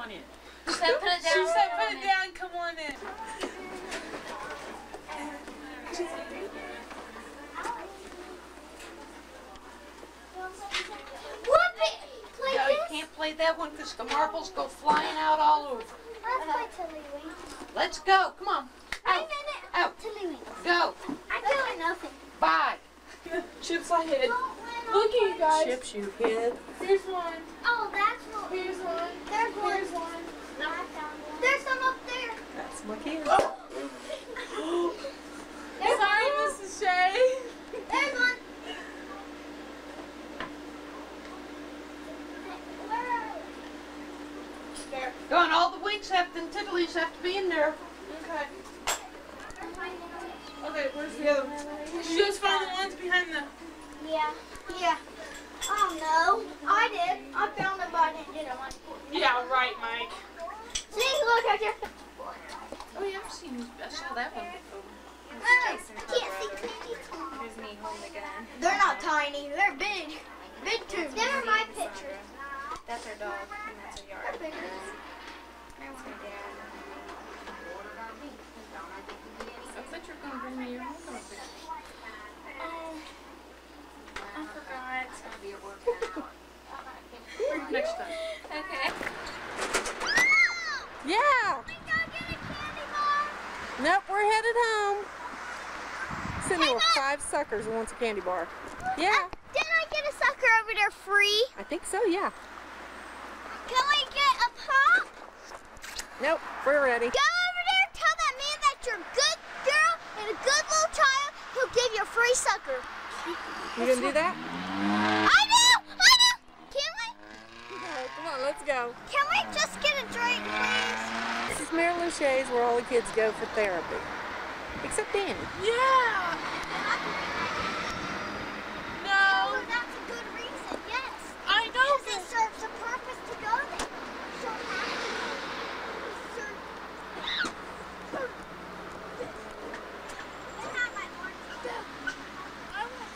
on in. She said put it down. She said put it down, come on in. No, you can't play that one because the marbles go flying out all over. Let's play Tiddlywinks. Let's go. Come on. Out. Out. Tiddlywinks. Go. I'm doing nothing. Bye. Chips I hid. Look at you guys. Chips you hid. Here's one. Oh, that's what. Here's one. There's one. Here's one. There's some up there. That's my kid. Sorry, Mrs. Shea. There's one. There. Go on, all the winks and tiddlies have to be in there. Okay. Okay, where's the other one? Did you just find the ones behind the... Yeah. Yeah. Oh no. I did. I found them, but I didn't get them. Yeah, right, Mike. See, look, I just. Oh yeah, I saw that one before. I can't see candy. Here's me holding the gun. They're not tiny. They're big. Big too. Them are my pictures. That's our dog, and that's our yard. They're pictures. That's my dad. I thought you were going to bring me your homecoming picture. Oh, I forgot. Bring it next time. Okay. Yeah. Nope, we're headed home. Sitting there with 5 suckers and wants a candy bar. Yeah. Didn't I get a sucker over there free? I think so, yeah. Can we get a pop? Nope, we're ready. Go over there and tell that man that you're a good girl and a good little child. He'll give you a free sucker. You gonna do that? I do! I do! Can we? Come on, let's go. Can we just get a drink, please? This is Marilyn Shea's where all the kids go for therapy. Except Danny. Yeah! No! Oh, that's a good reason, yes. I know! Because it serves a purpose to go there. So have to serve. I have my orange. I want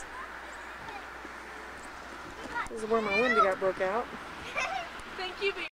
This is where my window got broke out. Thank you, baby.